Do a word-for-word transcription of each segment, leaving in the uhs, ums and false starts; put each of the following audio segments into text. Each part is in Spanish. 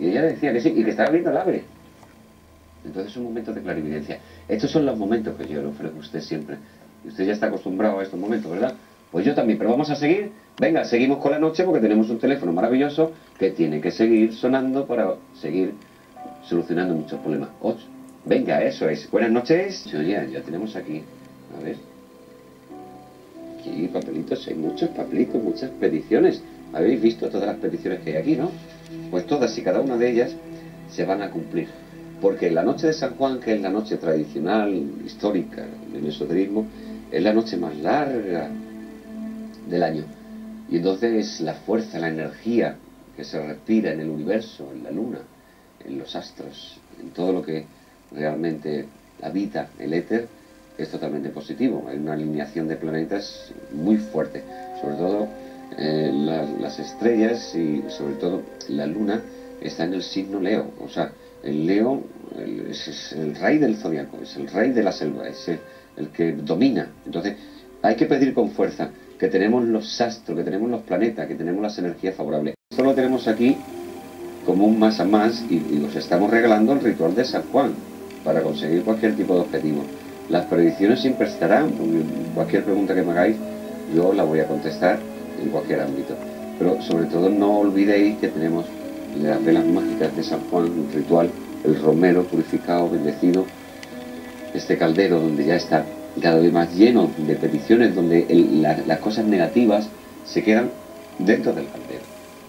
Y ella decía que sí, y que estaba viendo el ave. Entonces son momentos de clarividencia. Estos son los momentos que yo le ofrezco a usted siempre. Y usted ya está acostumbrado a estos momentos, ¿verdad? Pues yo también, pero vamos a seguir. Venga, seguimos con la noche porque tenemos un teléfono maravilloso que tiene que seguir sonando para seguir solucionando muchos problemas. Ocho. Venga, eso es. Buenas noches. Oye, ya tenemos aquí. A ver. Aquí papelitos, hay muchos papelitos, muchas peticiones. Habéis visto todas las peticiones que hay aquí, ¿no? Pues todas y cada una de ellas se van a cumplir. Porque la noche de San Juan, que es la noche tradicional, histórica, del esoterismo, es la noche más larga del año. Y entonces la fuerza, la energía que se respira en el universo, en la luna, en los astros, en todo lo que realmente habita el éter, es totalmente positivo. Hay una alineación de planetas muy fuerte, sobre todo eh, la, las estrellas y sobre todo la luna está en el signo Leo. O sea, el Leo el, es, es el rey del zodiaco, es el rey de la selva, es el, el que domina. Entonces hay que pedir con fuerza que tenemos los astros, que tenemos los planetas, que tenemos las energías favorables. Esto lo tenemos aquí como un más a más y, y os estamos regalando el ritual de San Juan para conseguir cualquier tipo de objetivo. Las predicciones siempre estarán, cualquier pregunta que me hagáis yo la voy a contestar en cualquier ámbito. Pero sobre todo no olvidéis que tenemos las velas mágicas de San Juan, un ritual, el romero purificado, bendecido, este caldero donde ya está cada vez más lleno de peticiones, donde el, la, las cosas negativas se quedan dentro del caldero.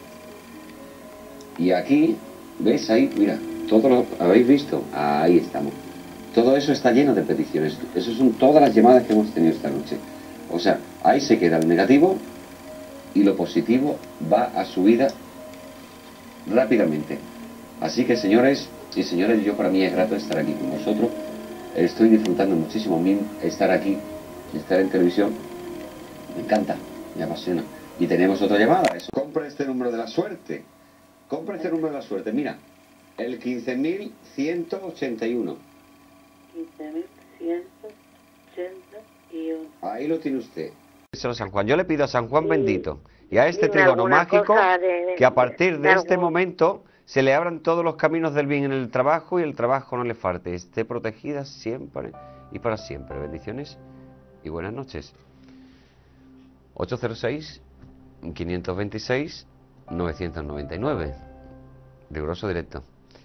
Y aquí, ¿ves ahí? Mira, todo lo habéis visto, ahí estamos. Todo eso está lleno de peticiones. Esas son todas las llamadas que hemos tenido esta noche. O sea, ahí se queda el negativo y lo positivo va a su vida rápidamente. Así que, señores y señores, yo para mí es grato estar aquí con vosotros. Estoy disfrutando muchísimo a mí estar aquí, estar en televisión. Me encanta, me apasiona. Y tenemos otra llamada. Eso. Compra este número de la suerte. Compra este número de la suerte. Mira, el quince mil ciento ochenta y uno. quince mil ciento ochenta y uno. Ahí lo tiene usted. San Juan. Yo le pido a San Juan bendito y a este Dime trigono alguna mágico cosa de- que a partir de de este algún- momento se le abran todos los caminos del bien en el trabajo y el trabajo no le falte. Esté protegida siempre y para siempre. Bendiciones y buenas noches. ocho cero seis, quinientos veintiséis, novecientos noventa y nueve. Riguroso directo.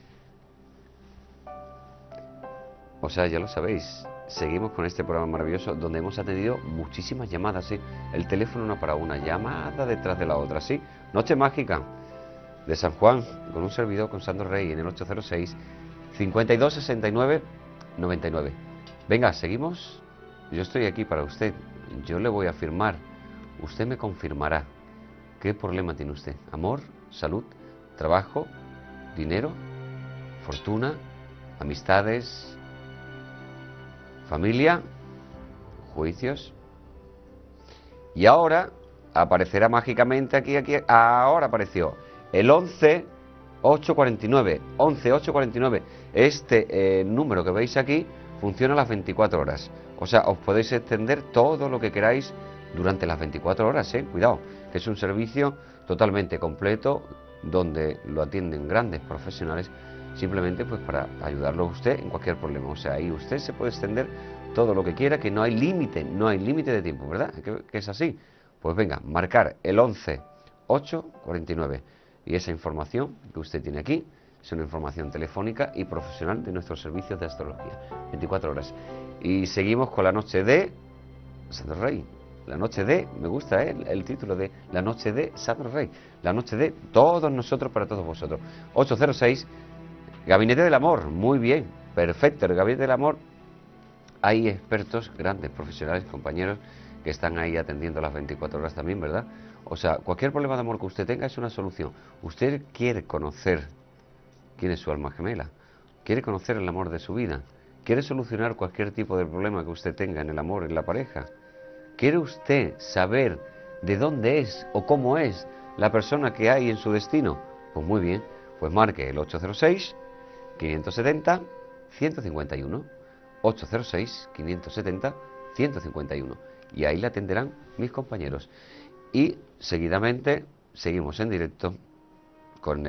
O sea, ya lo sabéis, seguimos con este programa maravilloso donde hemos atendido muchísimas llamadas, ¿sí? El teléfono una para una, llamada detrás de la otra, ¿sí? Noche mágica de San Juan, con un servidor, con Sandro Rey, en el ocho cero seis, cincuenta y dos sesenta y nueve, noventa y nueve. Venga, seguimos. Yo estoy aquí para usted. Yo le voy a afirmar. Usted me confirmará. ¿Qué problema tiene usted? ¿Amor? ¿Salud? ¿Trabajo? ¿Dinero? ¿Fortuna? ¿Amistades? ¿Familia? ¿Juicios? Y ahora aparecerá mágicamente aquí, aquí, ahora apareció el once ochocientos cuarenta y nueve, once ochocientos cuarenta y nueve. Este eh, número que veis aquí funciona a las veinticuatro horas. O sea, os podéis extender todo lo que queráis durante las veinticuatro horas, ¿eh? Cuidado, que es un servicio totalmente completo donde lo atienden grandes profesionales simplemente pues para ayudarlo a usted en cualquier problema. O sea, ahí usted se puede extender todo lo que quiera, que no hay límite, no hay límite de tiempo, ¿verdad? Que, que es así. Pues venga, marcar el once ochocientos cuarenta y nueve. Y esa información que usted tiene aquí es una información telefónica y profesional de nuestros servicios de astrología. veinticuatro horas. Y seguimos con la noche de Sandro Rey. La noche de, me gusta ¿eh? el, el título de la noche de Sandro Rey. La noche de todos nosotros para todos vosotros. ocho cero seis, Gabinete del Amor. Muy bien, perfecto. El Gabinete del Amor, hay expertos, grandes profesionales, compañeros, que están ahí atendiendo las veinticuatro horas también, ¿verdad? O sea, cualquier problema de amor que usted tenga es una solución. Usted quiere conocer quién es su alma gemela, quiere conocer el amor de su vida, quiere solucionar cualquier tipo de problema que usted tenga en el amor, en la pareja. ¿Quiere usted saber de dónde es o cómo es la persona que hay en su destino? Pues muy bien, pues marque el ocho cero seis, quinientos setenta, ciento cincuenta y uno. ocho cero seis, quinientos setenta, ciento cincuenta y uno. Y ahí le atenderán mis compañeros. Y seguidamente seguimos en directo con el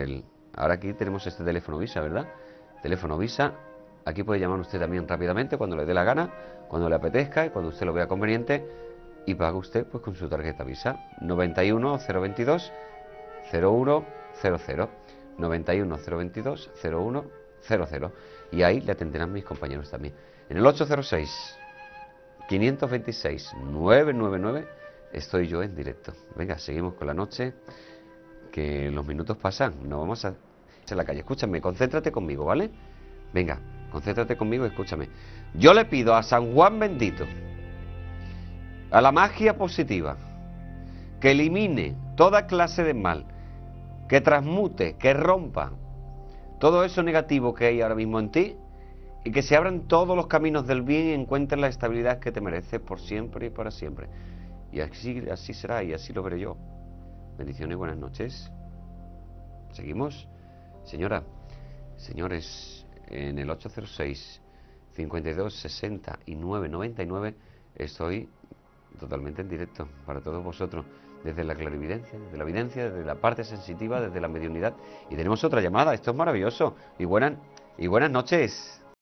Ahora aquí tenemos este teléfono Visa, ¿verdad? Teléfono Visa. Aquí puede llamar usted también rápidamente cuando le dé la gana, cuando le apetezca y cuando usted lo vea conveniente. Y paga usted pues con su tarjeta Visa. noventa y uno cero veintidós cero uno cero cero. noventa y uno cero veintidós cero uno cero cero. Y ahí le atenderán mis compañeros también. En el ocho cero seis cinco dos seis nueve nueve nueve estoy yo en directo. Venga, seguimos con la noche, que los minutos pasan. No vamos a en la calle. Escúchame, concéntrate conmigo, ¿vale? Venga, concéntrate conmigo y escúchame. Yo le pido a San Juan bendito, a la magia positiva, que elimine toda clase de mal, que transmute, que rompa todo eso negativo que hay ahora mismo en ti, y que se abran todos los caminos del bien y encuentres la estabilidad que te mereces por siempre y para siempre. Y así, así será, y así lo veré yo. Bendiciones y buenas noches. ¿Seguimos? Señora, señores, en el ocho cero seis cincuenta y dos sesenta y nueve noventa y nueve estoy totalmente en directo para todos vosotros, desde la clarividencia, desde la evidencia, desde la parte sensitiva, desde la mediunidad. Y tenemos otra llamada. Esto es maravilloso. Y buenas, y buenas noches.